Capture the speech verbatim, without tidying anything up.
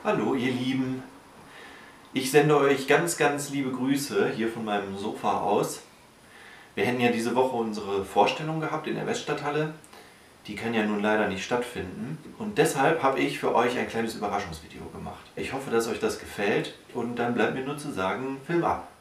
Hallo ihr Lieben, ich sende euch ganz, ganz liebe Grüße hier von meinem Sofa aus. Wir hätten ja diese Woche unsere Vorstellung gehabt in der Weststadthalle. Die kann ja nun leider nicht stattfinden und deshalb habe ich für euch ein kleines Überraschungsvideo gemacht. Ich hoffe, dass euch das gefällt und dann bleibt mir nur zu sagen, Film ab!